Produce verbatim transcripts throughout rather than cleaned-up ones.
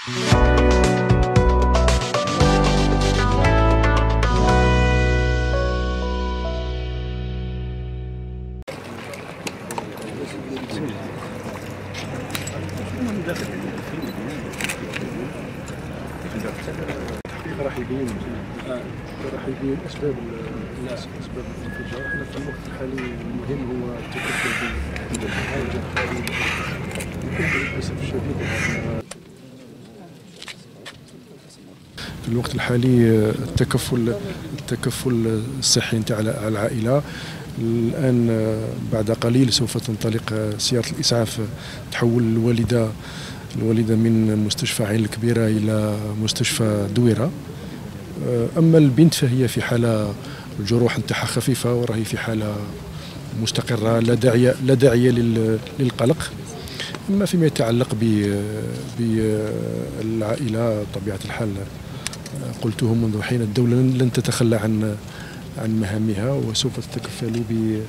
راح يبين راح يبين اسباب الناس اسباب الانفجار. احنا في الوقت الحالي المهم هو التكفل بالحاجه الحالي للاسف الشديد. في الوقت الحالي التكفل التكفل الصحي نتاع العائله. الان بعد قليل سوف تنطلق سياره الاسعاف تحول الوالده الوالده من مستشفى عين الكبيره الى مستشفى دويره. اما البنت فهي في حاله الجروح نتاعها خفيفه وراهي في حاله مستقره، لا داعي لا داعي للقلق. اما فيما يتعلق بالعائله بطبيعه الحال قلته منذ حين الدوله لن تتخلى عن عن مهامها وسوف تتكفل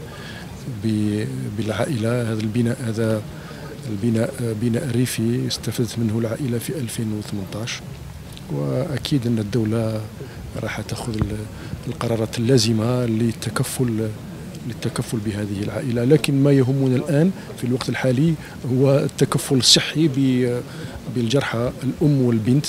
بالعائله. هذا البناء هذا البناء بناء ريفي استفدت منه العائله في ألفين وثمانية عشر، واكيد ان الدوله راح تاخذ القرارات اللازمه للتكفل للتكفل بهذه العائله. لكن ما يهمنا الان في الوقت الحالي هو التكفل الصحي بالجرحى الام والبنت.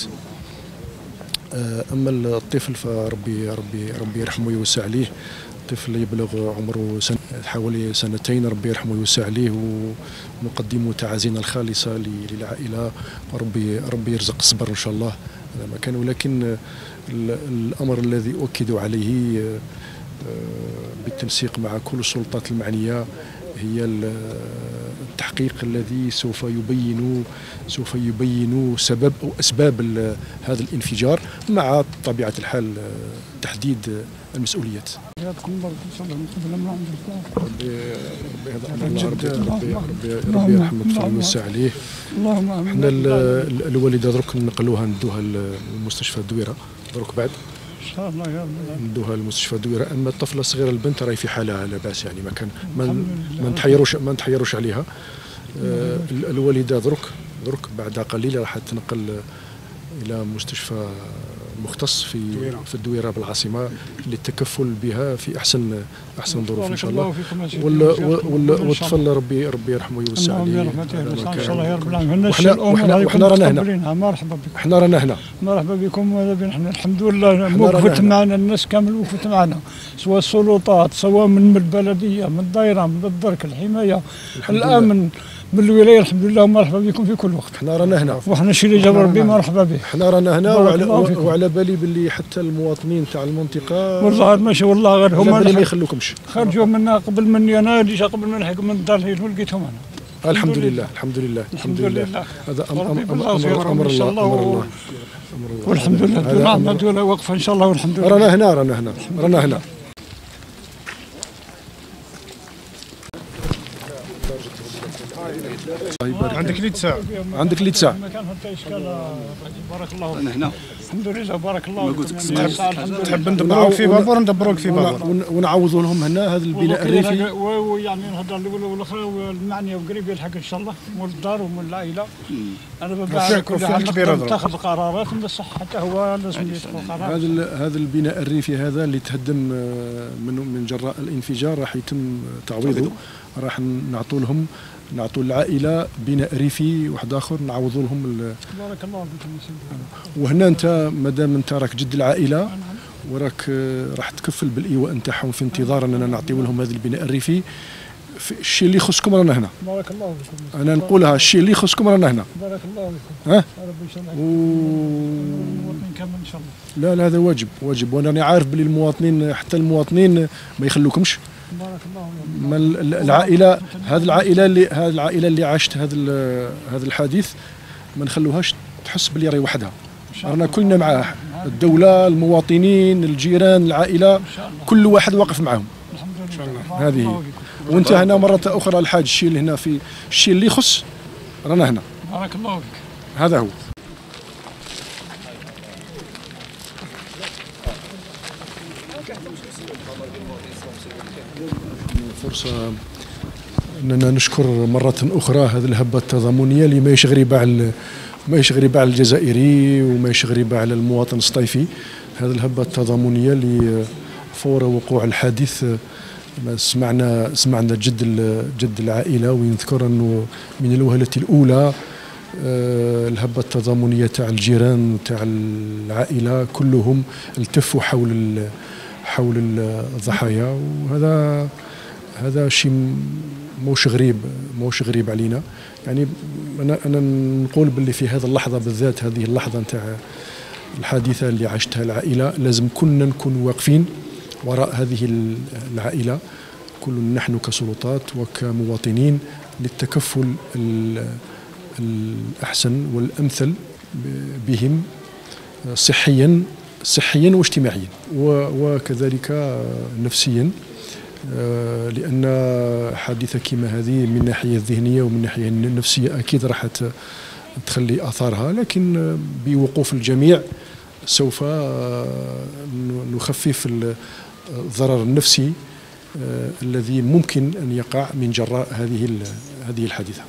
اما الطفل فربي ربي ربي يرحمه ويوسع عليه. طفل يبلغ عمره سنة حوالي سنتين، ربي يرحمه ويوسع عليه، ونقدم تعازينا الخالصة للعائلة، وربي ربي يرزق الصبر إن شاء الله هذا ما كان. ولكن الأمر الذي أؤكد عليه بالتنسيق مع كل السلطات المعنية هي التحقيق الذي سوف يبين سوف يبين سبب أو أسباب هذا الانفجار، مع طبيعة الحال تحديد المسؤوليات. ربي ربي ربي يرحمه ويوسع عليه. احنا الوالده درك نقلوها ندوها لمستشفى الدويره درك بعد ان شاء الله يا رب ندوها لمستشفى الدويره. اما الطفله الصغيره البنت راهي في حالها لا باس، يعني ما كان ما نتحيروش ما نتحيروش عليها. آه الوالده درك درك بعد قليل راح تنقل الى مستشفى مختص في في الدويره بالعاصمه للتكفل بها في احسن احسن ظروف ان شاء الله. والطفل ربي ربي يرحمه ويوسع عليه ان شاء الله يا رب العالمين. وحنا وحنا رانا هنا مرحبا بكم احنا رانا هنا مرحبا بكم. نحن الحمد لله وقفت معنا الناس كامل وقفت معنا، سواء السلطات سواء من البلديه من الدائره من الدرك الحمايه الامن من الولايه. الحمد لله مرحبا بكم في كل وقت. احنا رانا هنا وحنا الشيء اللي جاب ربي مرحبا به. احنا رانا هنا وعلى, وعلى بالي باللي حتى المواطنين تاع المنطقه والله ماشي والله غير هما اللي ما يخلوكمش خرجوا منا قبل مني انا اللي جا قبل ما نلحق من الدار ولقيتهم انا. الحمد لله الحمد لله الحمد لله. هذا امر امر امر الله امر الله والحمد لله. نعم الدوله واقفه ان شاء الله والحمد لله. رانا هنا رانا هنا رانا هنا. عندك ليت ساعة عندك ليت ساعة بارك الله. أنا هنا الحمد لله بارك الله. تحب ندبروك في بابور ندبروك في بابور ونعوضوا لهم هنا هذا البناء الريفي. يعني نهضر الاول والاخرى والمعنيه وقريب يلحق ان شاء الله مول الدار ومول العائله. انا بباع كل حاجه نتخذ قرارات بس حتى هو لازم يتخذ قرارات. هذا هذا البناء الريفي هذا اللي تهدم من من جراء الانفجار راح يتم تعويضه. راح نعطوا لهم نعطوا العائله بناء ريفي واحد اخر نعوضوا لهم. بارك الله فيكم يا سيدي. وهنا انت مادام انت راك جد العائله وراك راح تكفل بالايواء نتاعهم في انتظار اننا نعطيو لهم هذا البناء الريفي. الشيء اللي يخصكم رانا هنا. بارك الله فيكم. انا نقولها الشيء اللي يخصكم رانا هنا. بارك الله فيكم. ها؟ ربي يسلمك. و... المواطنين كامل ان شاء الله. لا لا هذا واجب واجب، وانا راني عارف باللي المواطنين حتى المواطنين ما يخلوكمش. بارك الله ما العائله هذه العائله اللي هذه العائله اللي عاشت هذا هذا الحادث ما نخلوهاش تحس باللي راهي وحدها. رانا كلنا معاه، الدوله المواطنين الجيران العائله كل واحد واقف معاهم. الحمد لله. هذه وانت هنا مره اخرى الحاج الشيء اللي هنا في الشيء اللي يخص رانا هنا. بارك الله فيك. هذا هو. فرصة أننا نشكر مرة أخرى هذه الهبة التضامنية اللي ماهيش غريبة على ماهيش غريبة على الجزائري وماهيش غريبة على المواطن السطيفي. هذه الهبة التضامنية اللي فور وقوع الحادث سمعنا سمعنا جد جد العائلة، ويذكر أنه من الوهلة الأولى الهبة التضامنية تاع الجيران تاع العائلة كلهم التفوا حول حول الضحايا، وهذا هذا شيء موش غريب موش غريب علينا. يعني انا انا نقول باللي في هذه اللحظه بالذات، هذه اللحظه نتاع الحادثه اللي عاشتها العائله، لازم كنا نكون واقفين وراء هذه العائله كل نحن كسلطات وكمواطنين للتكفل الأحسن والأمثل بهم صحيا صحيا واجتماعيا وكذلك نفسيا، لأن حادثة كما هذه من الناحية الذهنية ومن الناحية النفسية أكيد راح تخلي آثارها، لكن بوقوف الجميع سوف نخفف الضرر النفسي الذي ممكن أن يقع من جراء هذه هذه الحادثة.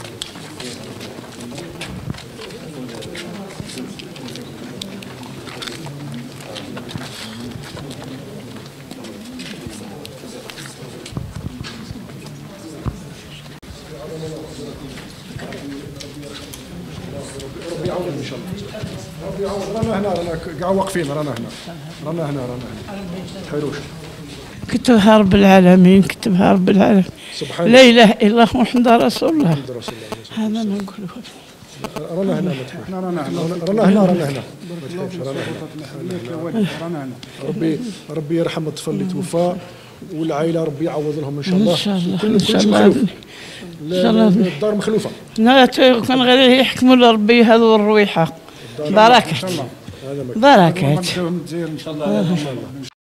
ربي يعاون ان شاء الله، ربي يعاون. رانا هنا، رانا كاع واقفين، رانا هنا رانا هنا رانا هنا تحيروش. كتبها رب العالمين، كتبها رب العالمين، سبحان لا اله الا الله محمد رسول الله. هذا ما نقولوا. رانا هنا احنا رانا هنا رانا هنا رانا هنا رانا هنا. ربي ربي يرحم الطفل اللي توفى والعائله، ربي يعوض لهم ان شاء الله. ان شاء الله كل شيء مخلوف، الدار مخلوفه. لا كان غير يحكموا لربي هذو الرويحه. بركات بركات.